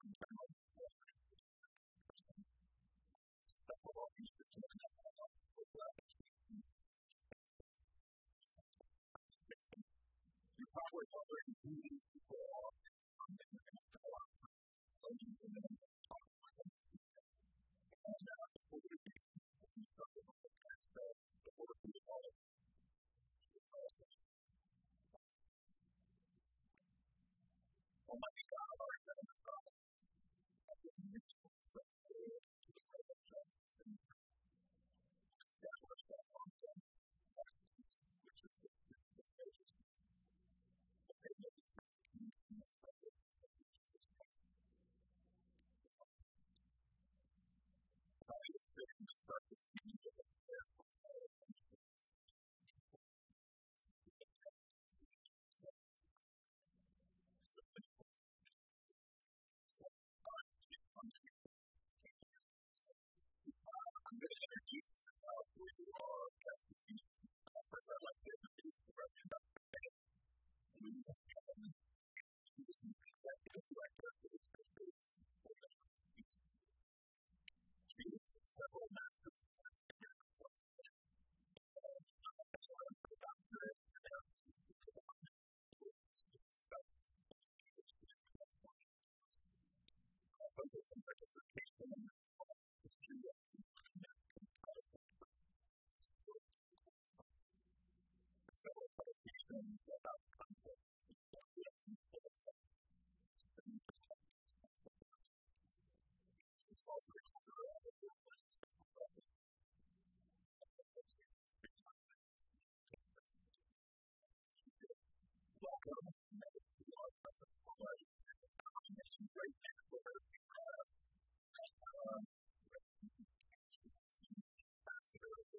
Probably wondering who these people are. And you're going to spend a lot of time explaining to them and talking with them. And before we begin, we start with the text that the word we call it. Almighty God, our Heavenly Father, I give you such glory to the great justice and establish that on them, which is the truth of righteousness. But they may be start this meeting with a prayer for all of them. I'm going to introduce who you are as the team. First, I'd like to introduce the Reverend Dr. Ben Louise Kevin, who is the Executive Director for the Church Base Organization. She has several master's degrees focus on participation in history of several publications about content. It's also a cover of the process. Welcome to our presence today. Right now, where we have ambassador of the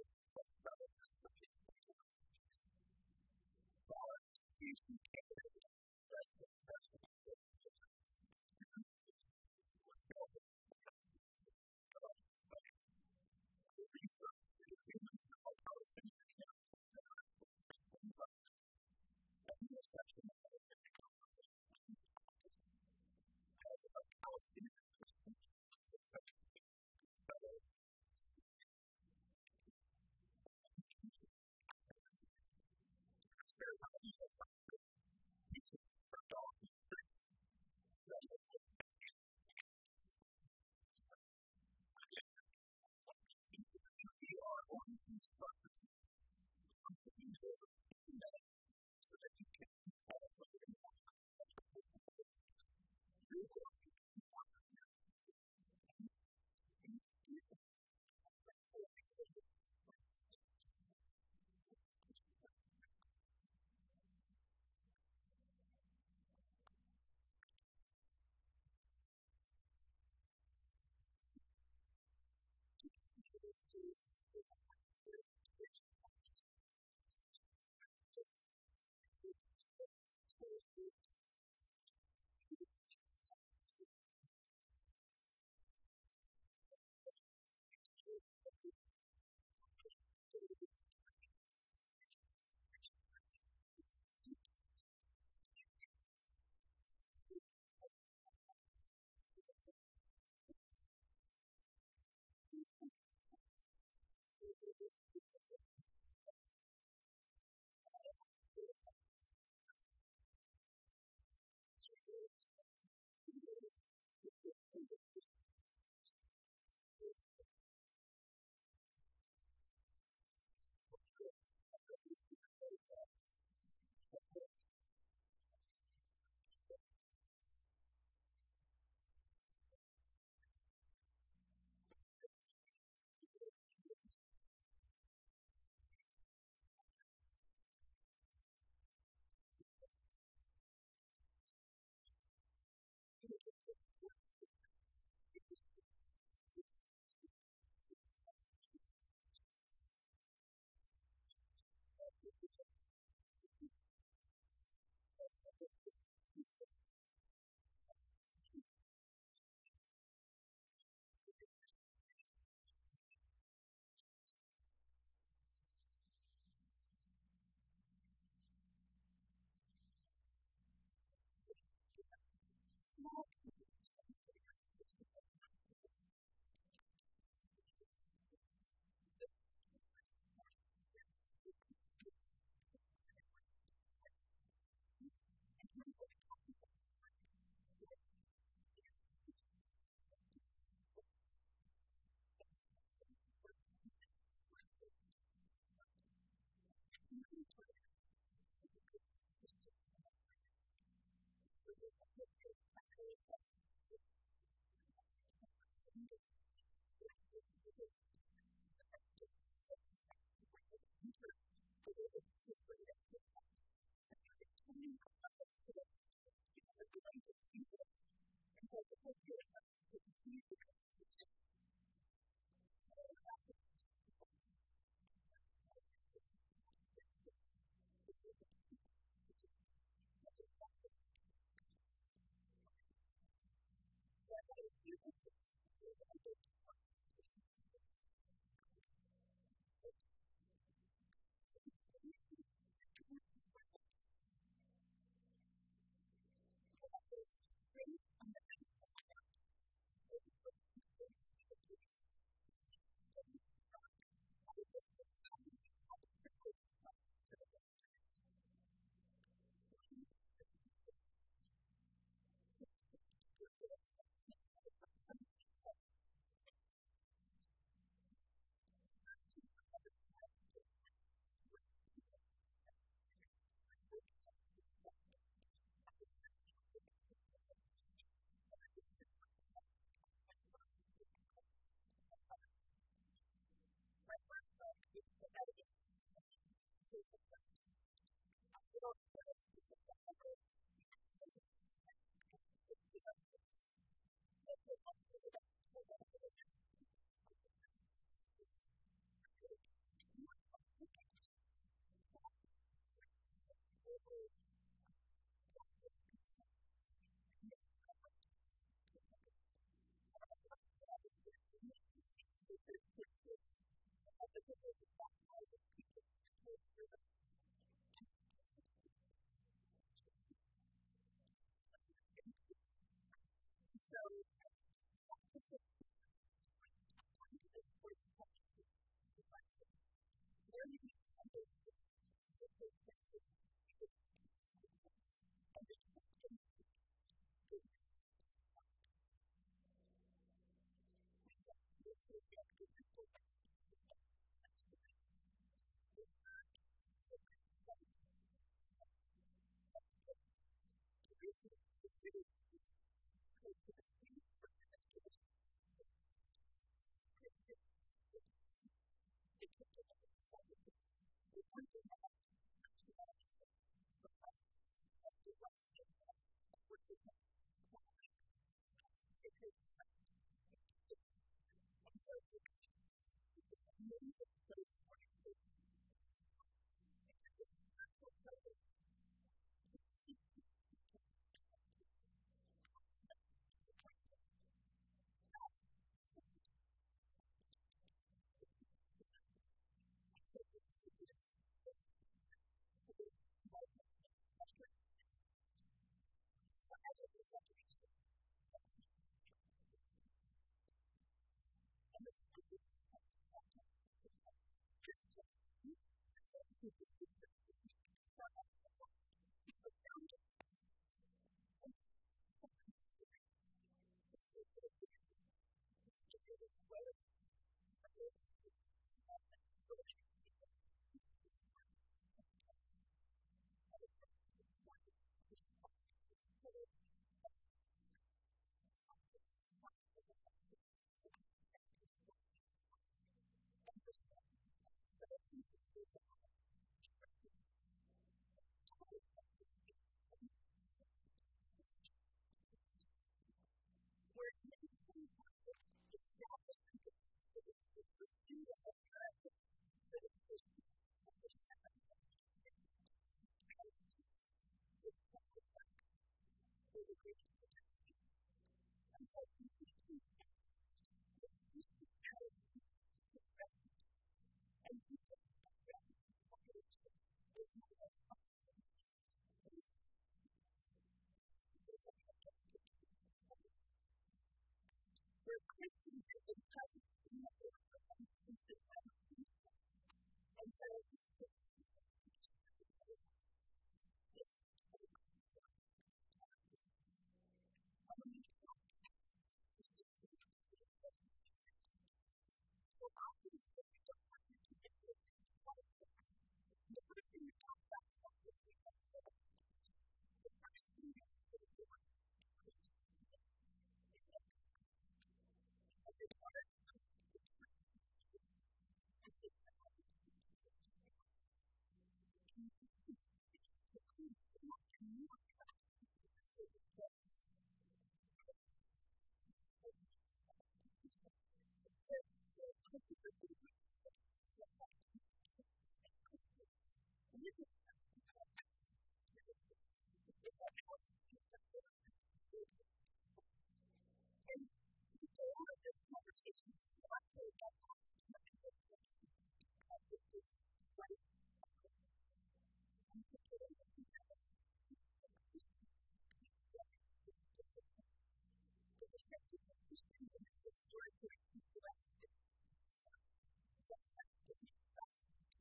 perspective of Christianity is the story of Christian's blessed. That's how this is blessed.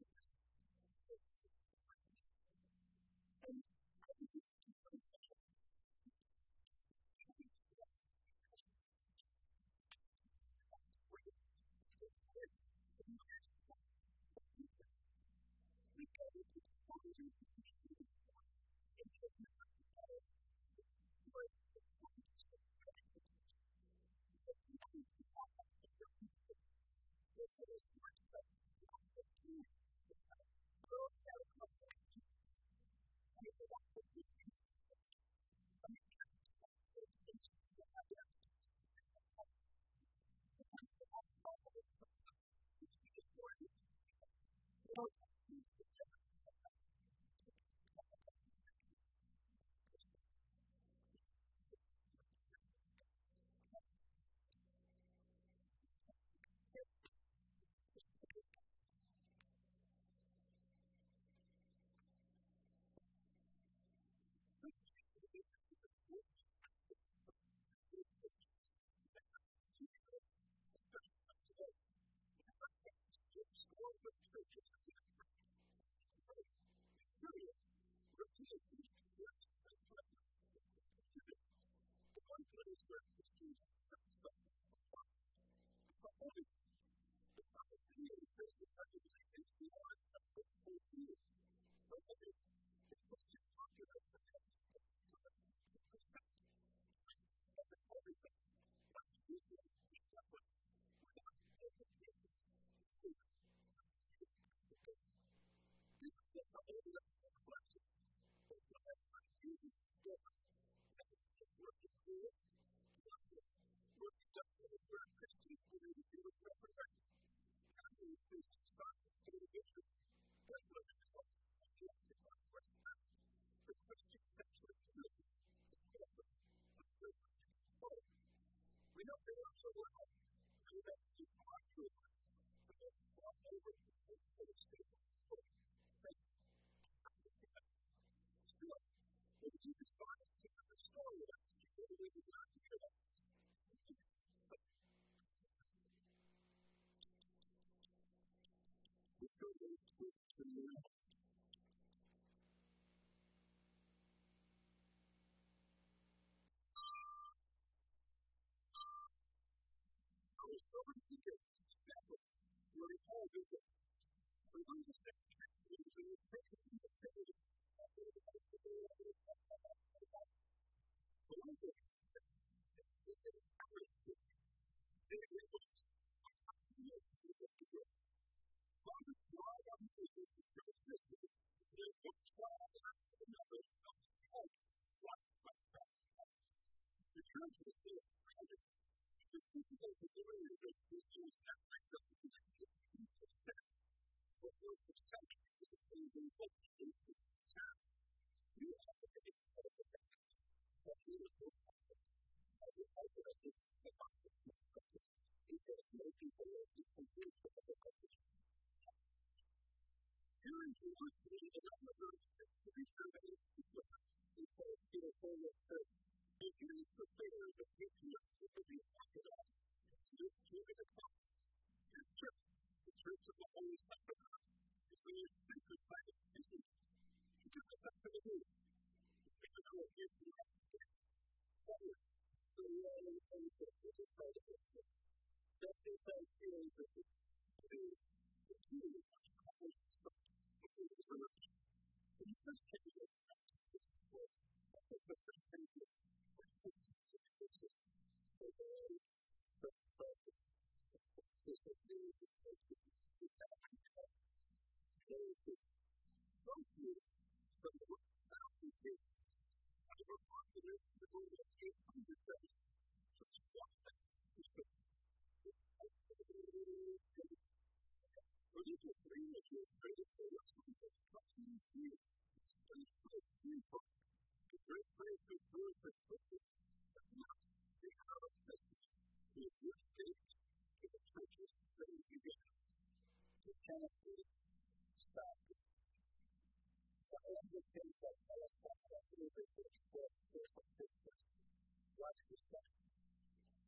And I think it's deeply we go to the quality of the students' voice and give them a better success for the performance of the project. So, we need to have a better performance. This is what the community is about. Girls have a concept of students. And it's about what these students do. And we have to have the intentions to have them. And once they have a problem with the we can just work with them. We don't have to do it.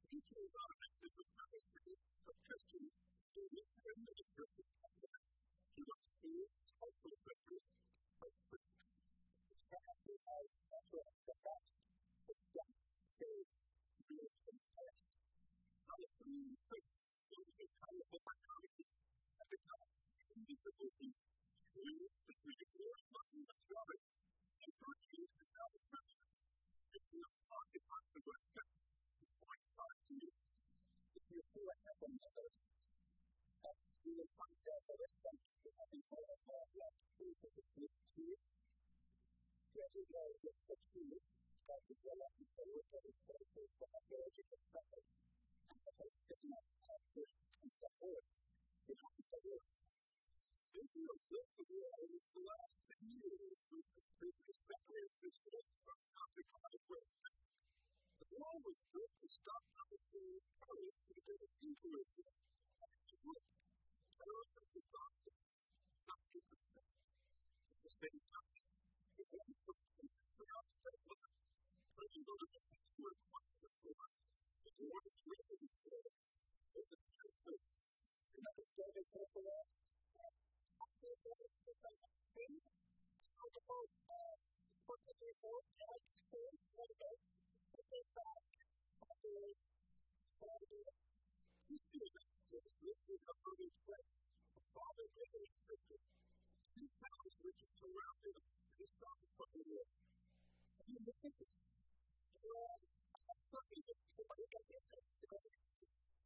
Mutual environment is a chemistry of Christian students and administration. Through schools, cultural sectors, of practice. The chapter has the fact the step to real context. Palestinian Christians, those of powerful economy, have become invisible schools between the war and Muslim majority, and virtue is now the substance. Israel occupied the West Bank for 45 years. If you see what's happened in those, you will find that the West Bank is becoming more and more like the Swiss cheese. Where Israel gets the cheese, that Israel has the local sources for archaeological sites, and the whole stigma of the words, the words. Israel built the wall over the last 10 years, which completely separates Israel from the occupied West Bank. The wall was built to stop Palestinian terrorists from getting into Israel, and it's worked. Terrorism has gone down 90%. At the same time, the one that surrounds that land, even though the defense were quite destroyed, the Jordan's residents there, open to the prison. And that was why they put the wall. Actually, it wasn't 2003. It was about 40 years old, and I just came one day, and they found something trying to do it. We still downstairs, this is a moving place. A father, brother, and sister. These families were just surrounded them. These families from the war. And you look into it. Well, some reason, somebody got this time because it was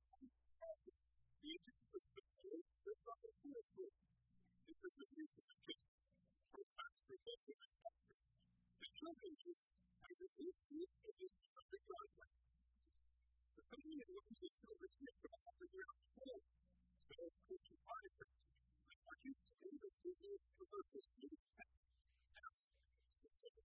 the Egypt's perspective, it's on the fourth. This is the view from the kitchen. For pastor, bedroom, and pastor. The children just have a good view of this public contact. The family and women's children came from underground floor. Sales Christian artifacts that are used to be the business commercial student tech. Now, it's a tech.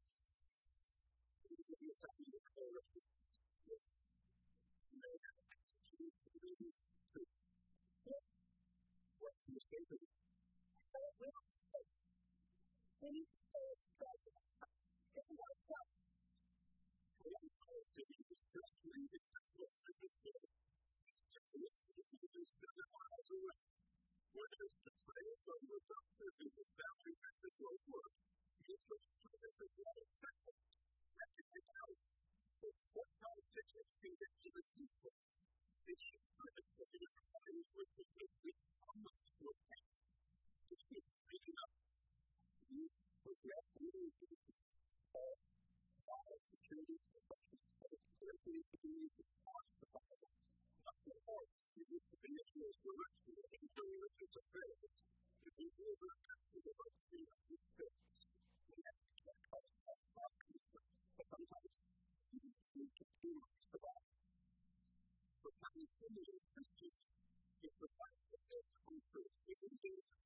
It is a new family of characters. Yes. You may have asked you to believe too. Yes. What do you say to it? I thought we have to stay. We need to stay strong. This is our place. For one Palestinian is just leaving the floor of the school. Is 7 miles away. Where there's to play from the doctor, business family, and this will work. You took this as well as second. And in the house, the what Palestinians can get even useful. They should limit the different values with the techniques on the foot. This is making up. You forget who you call biosecurity profession. Therapy communities is not survival. Nothing more. It used to be Israel's director of interreligious affairs. It's Israel's absolute of the United States. We have to get caught in that but sometimes we can survive. For Palestinian Christians, it's the fact that their culture is in danger.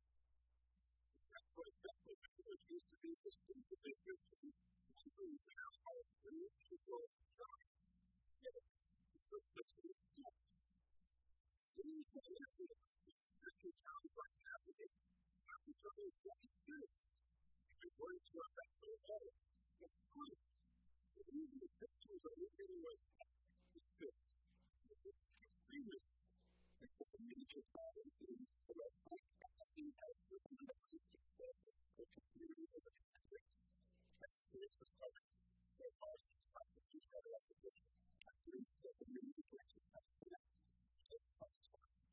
That's why Bethlehem used to be distinctive interest in Muslims now are free to go outside. Yet, it's a place of peace. These are Israel, Christian towns like Nazareth, have become Islamic citizens, and according to our Bethlehem law, it's free. The reason the Christians are living in West Bank is this. This is extremism. It's a major problem in the West Bank, as in elsewhere in the Christian state, Christian communities of the country. United States is coming. So far, since I think you said it at the picture, I believe that the main difference is coming from that. It's something like that.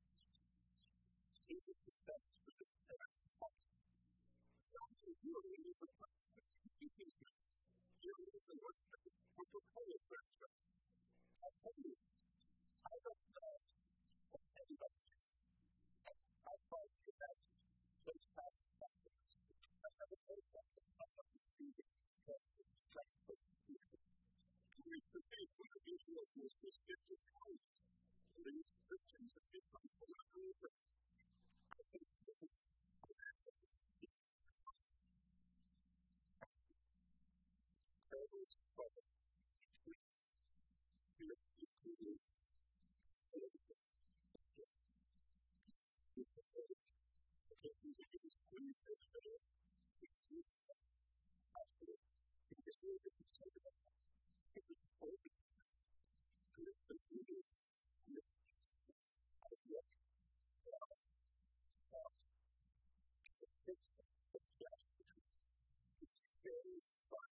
Is it the same to this direct point? Some of you are in this place. You think that you're in the West Bank, Coca-Cola franchise. I'll tell you, I don't know if anybody is. I thought that those fast customers, I never heard that someone is speaking because it's like persecution. Who is the case when Israel's most restricted colonists believes Christians have become collaborative? I think this is a section. Terrible struggle between Judaism and Islam. It's a very the Christians are getting squeezed in the middle. Actually, it's just really concerned about that. It was open. good for Jews and the peace of work jobs. The fiction of justice is very fun.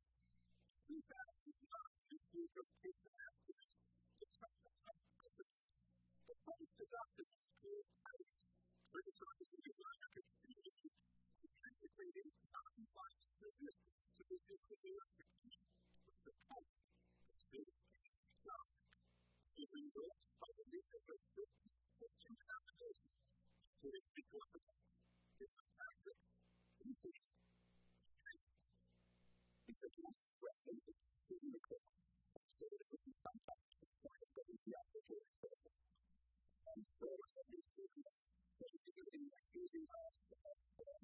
2009, this group of Christian activists determined that president proposed to document clear patterns criticizing the Islamic community and advocating non-violent resistance to the Israeli occupation of the country of Syria against God. It was endorsed by the leaders of 15 Christian denominations, including the Orthodox, Roman Catholic, Lutheran, and Catholic. It's against threatening and cynical status of the sometimes reported that the obligatory process. And so, some of these people are beginning accusing us of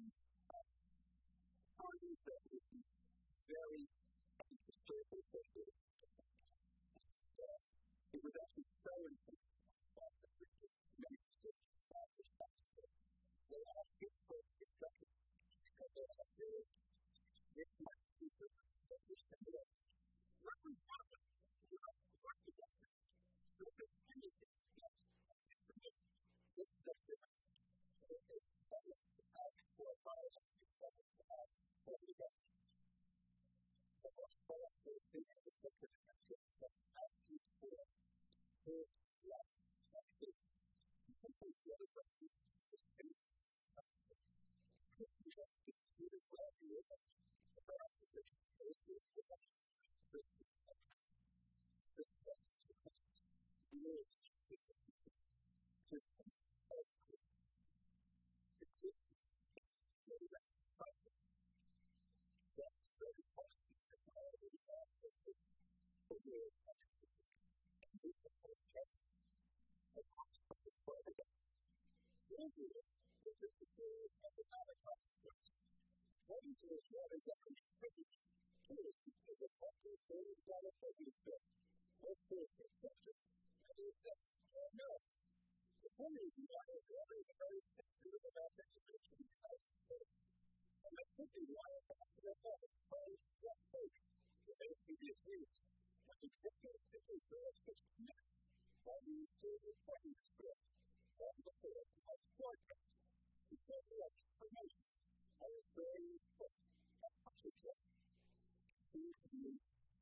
parties that would be very historically associated with the it was actually so important that the Christian community respected it. They all fit for discussion because they all feel this might be the expectation of Reverend Robert, who worked together. So if it's anything that this document is better to ask for a file than to ask for the rest. The most powerful thing in this document is asking for good life and faith. You think they feel that the faith is something. This is a big well here about the faith without Christian faith. This question is a question. Words disappear. Christians as Christians. The Christians know that something. Certain policies that are always listed for words and institutions. And this, of course, has consequences for everybody. Overall, the differences have economic consequences. According to this rather government figure, tourism is a $1 billion business bill. Most tourists are culture, and it is that America. The one reason why Israel is very sensitive about the image of the United States. And that could be why Ambassador Biden played less safe with CBS News. When he criticized Israel 60 minutes, while he was still reporting the story, long before the House broadcast, he said he had information on the story was put at Washington. It seemed to be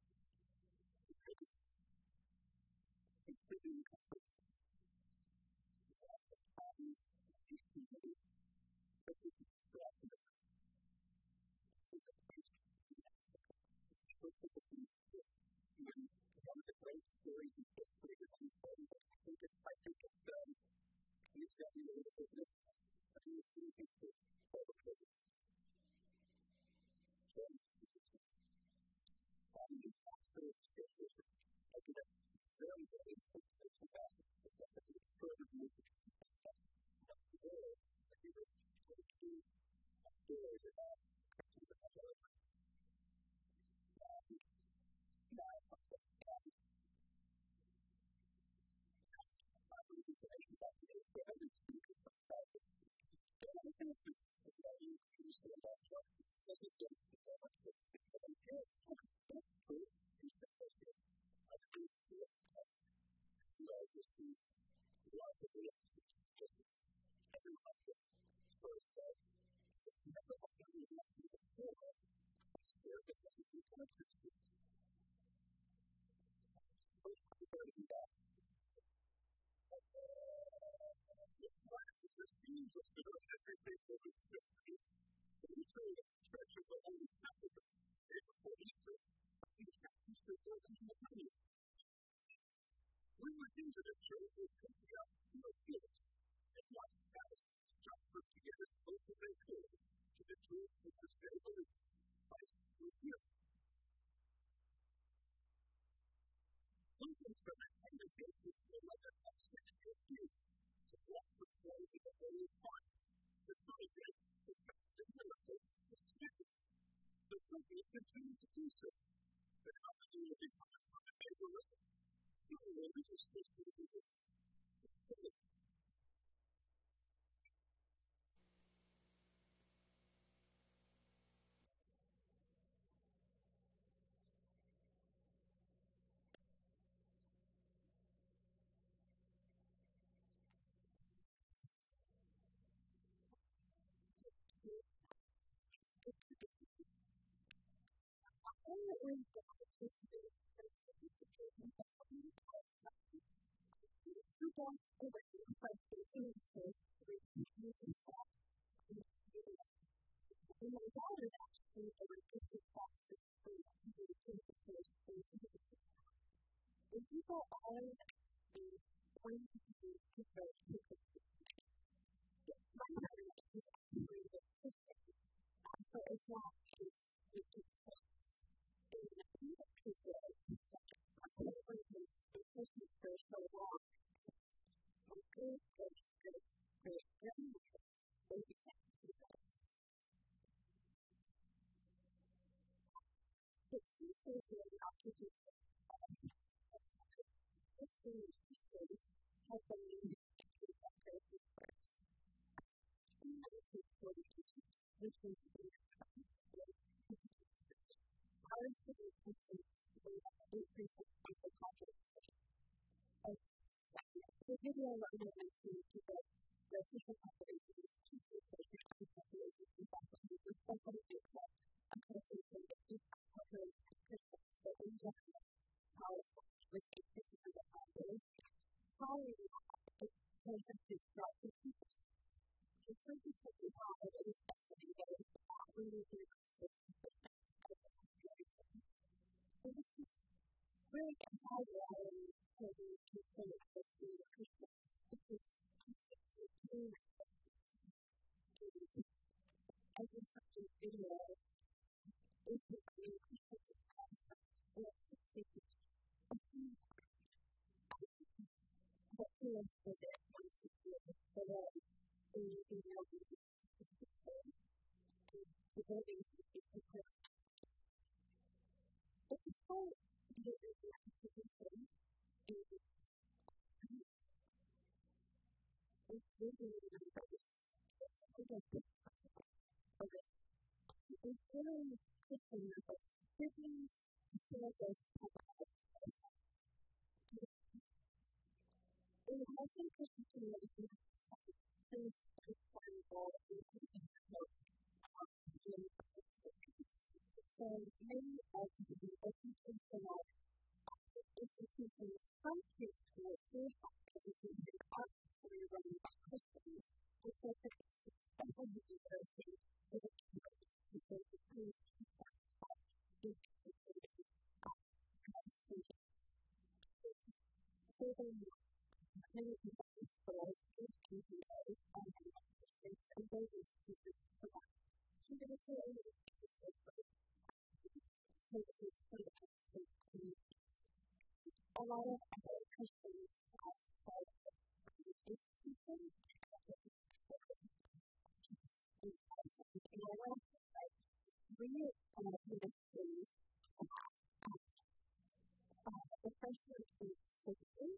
completely complete. At the time of these 2 days, President distracted him. One of the great stories in history is unfolding. I think it's we've got to be a little bit different. I think it's easy to overcome. The absolute statement of the very, very important capacity is that such an extraordinary music. But the world, that we were able to do a story about Christians and other now something I believe information about today for every speaker about this. The other thing is that you choose to invest what doesn't get much of it. But I'm here to prove you said this here. I believe that you all receive lots of reactions just as everyone like the stories about it's never already reacted before. It's still because of the kind of Christian. It's like it receives us to know everything that is accepted. The ritual of the church is the Holy Sacrament. Day before Easter, the church to building in the money. We went into the church with picking up Felix and watched thousands transfer to get as close as they could to the truth in which they believed Christ was risen. Looking from a tender basis to 11:6:15 to bless the close of the Holy Fire to celebrate the fact that miracles was taken. The Soviet continued to do so, but how many will be coming from the neighborhood? Some religious Christians will be discouraged. very difficult history of education that we who don't away from taking space to using stuff in this video. And my daughter is actually a registered practice for taking space to using stuff. And people always ask me, when do you convert to Christianity? My daughter is actually a Christian, but as long as we do things, and we don't consider that our family has been Christian for so long, my great grandmother, they became Christians. But these days, we are not to do so. History and histories have been used to record these works. In 1948, which was the our student Christians made up 8% of the population. The video that we mentioned is that the Christian population is 2% of the population in Boston, which definitely makes up a concentration of the population of Christians, but in general, Palestine was 8% of the population. Following that, the percentage dropped to 2%. In 2025, it is estimated that only 6% of the population. So this is really exaggerating when we consider the state of Christians, because Christians are doing as in such a video, if you bring Christians to Christ, let's take it. What feels was it once you feel the way in your business is the same, and the buildings will be different. But despite the activity and really numbers, we get the of it. And feeling Christian numbers, Christians still does have a lot of us. In the Muslim Christian community, things are valuable in so many of the educational institutions from preschool through education are actually run by Christians, and so for special university is a campus to serve the Christian students. Furthermore, many of these schools, education areas, and universities, and those institutions provide humanitarian services for the state communities. A lot of other Christians outside of institutions and I want to read ministries that the first one is safety.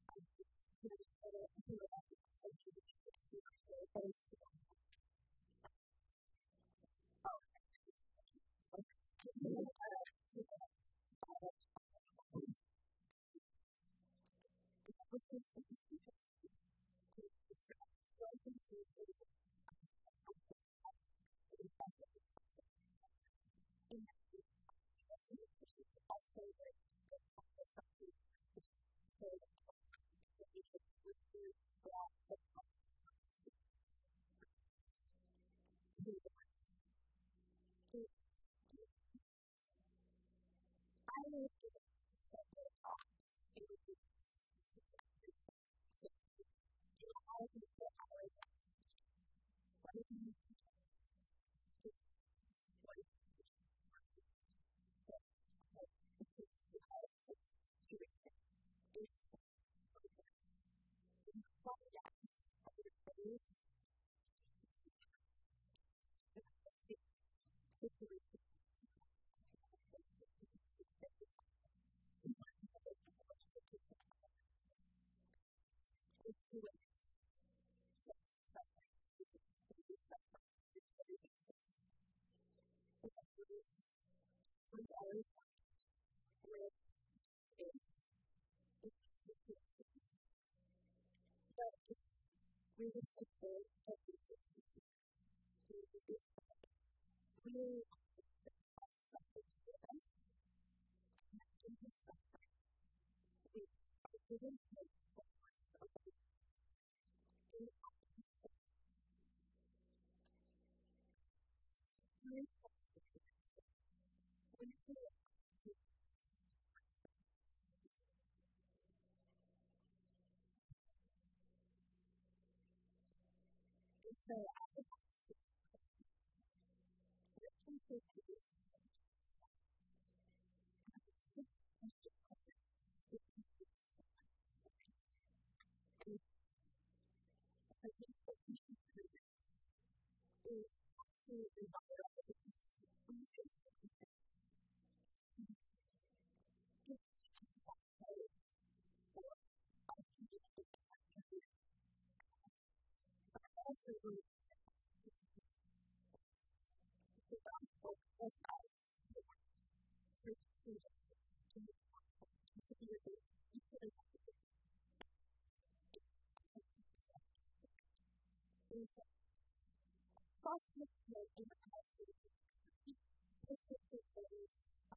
We just observe that it's really suffers with us in his suffering, we are given hope for life above in his faith. During Christ's when it's and so, as a pastor, what can we do is absolutely vital because we face circumstances. It's just about hope for us to be able to have everything. But also, the gospel calls us to pursue justice, to be able to put it out there. And so, foster care in the house specific ways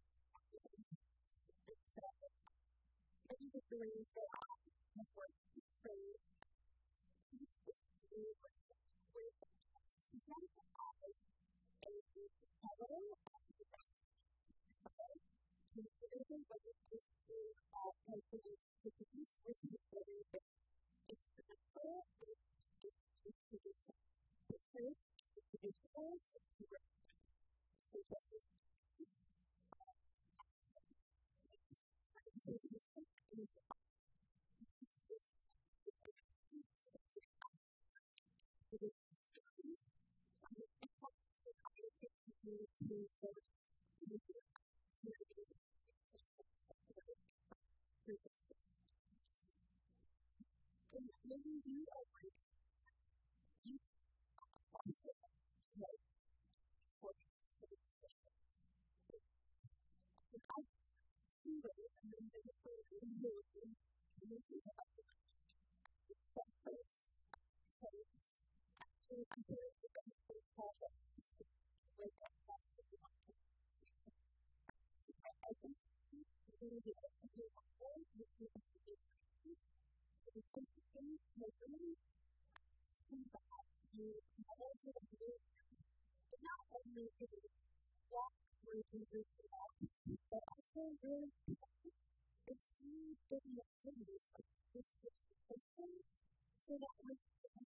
and so many of the ways that I have worked to pray this is really what we're sometimes as a fellow as the best and even when it is to calculate the piece which is very big it's the goal of the producer the first is also to work with justice. And maybe you are like, you also know what I do it and then they put it in the room and this is about the first. So, actually, I'm here to go through the process to see where that has to be on the so I think really the idea of all the students to be used to the constantly measurements see that you know that you not only do walk through these walks, but also really and see different activities of this questions so that when you can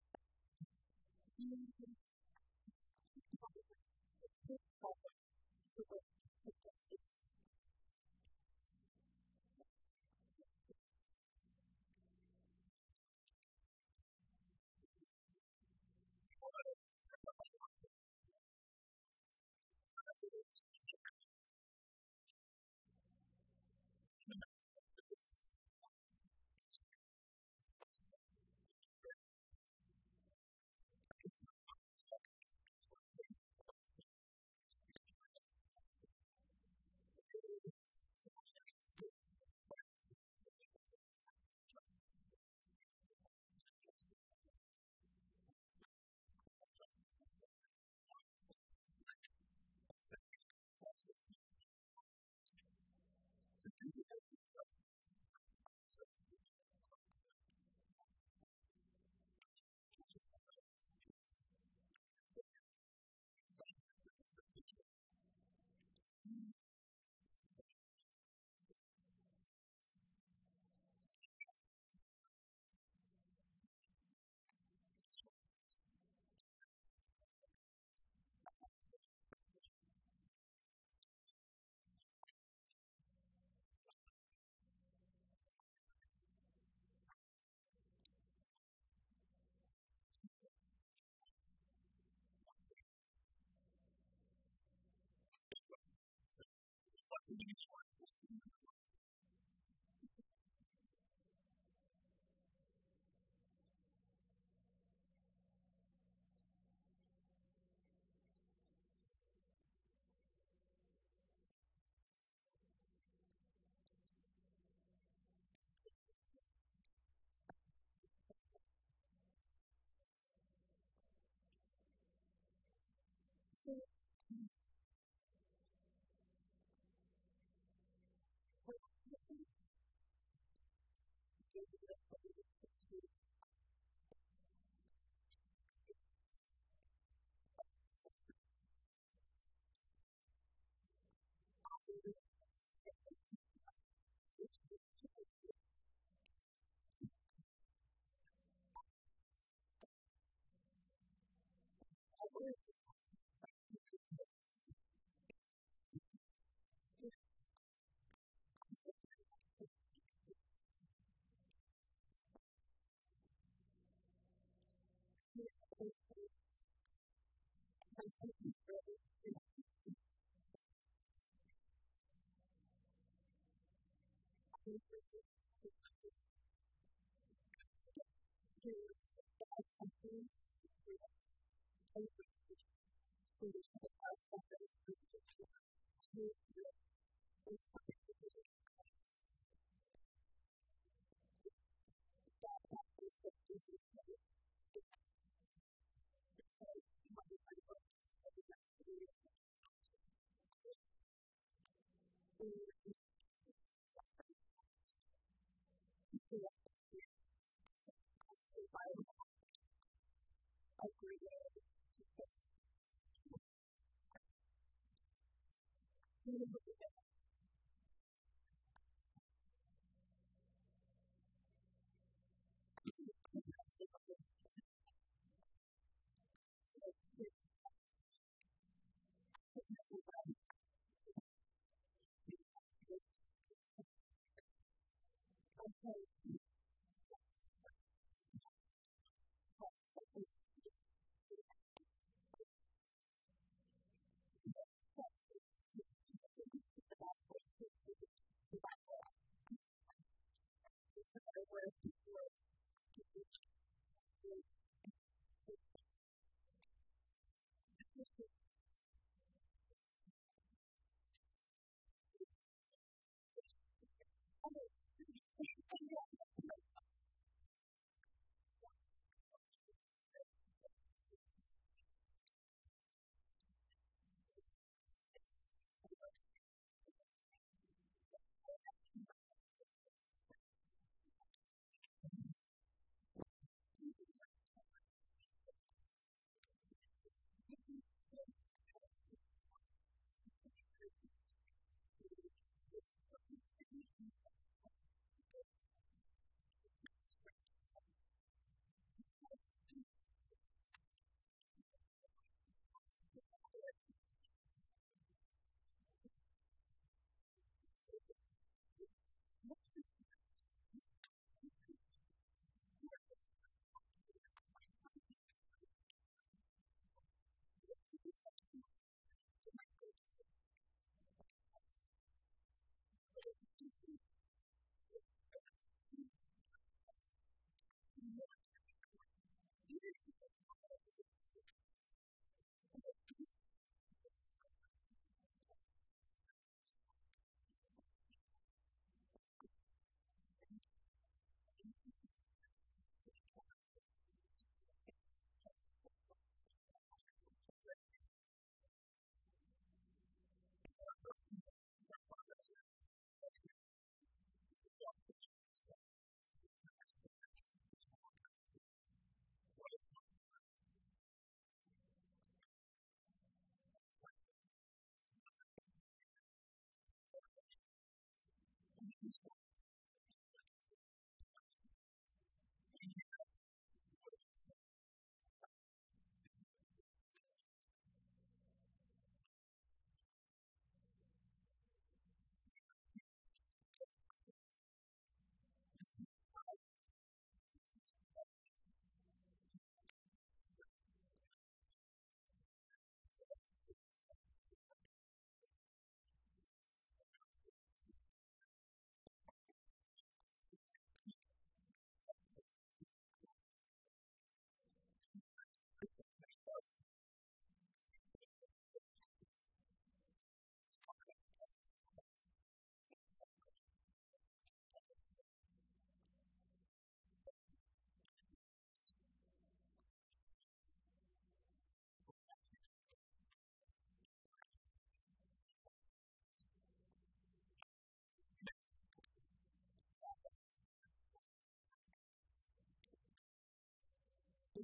take forward to work with justice.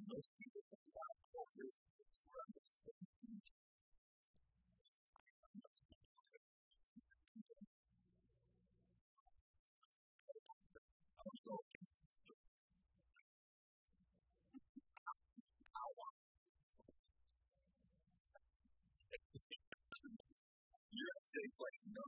most people think about all this around this thing. You're at the same place, no.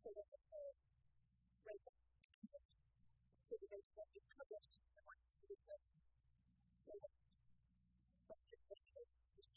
so that the right so the way that you publish the one to the person. So what's the benefit of the